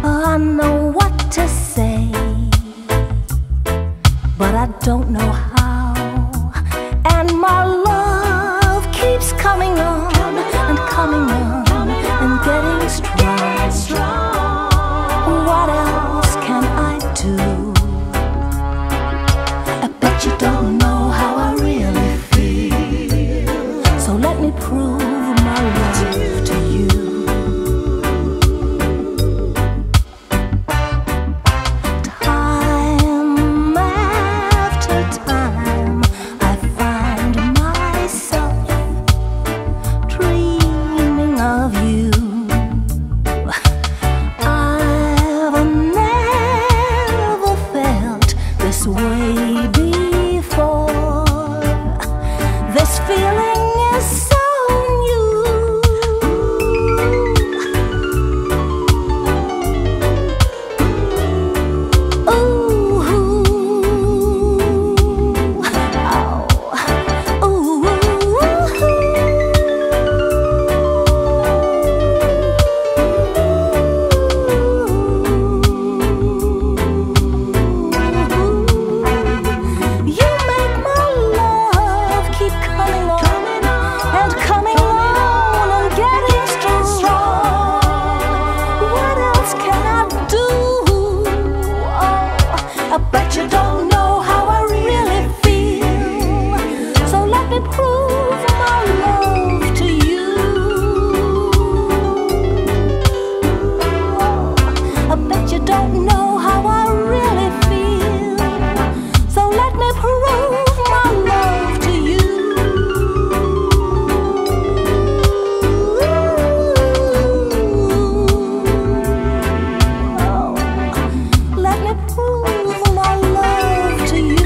I know what to say, but I don't know how. And my love keeps coming on and coming on and getting strong. What else can I do? I bet you don't know how I really feel. So let me prove my love to you. Way before, this feeling is so new. Ooh, oh, ooh, I bet you don't know how I really feel. So let me prove my love to you. I bet you don't know how I really feel. So let me prove my love to you. Let me prove my love to you.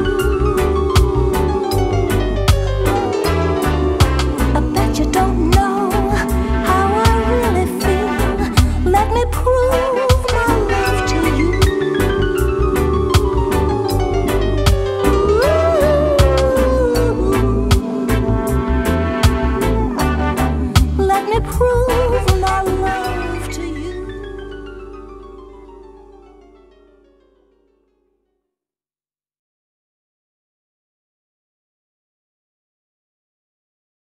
I bet you don't know how I really feel. Let me prove my love to you. Let me prove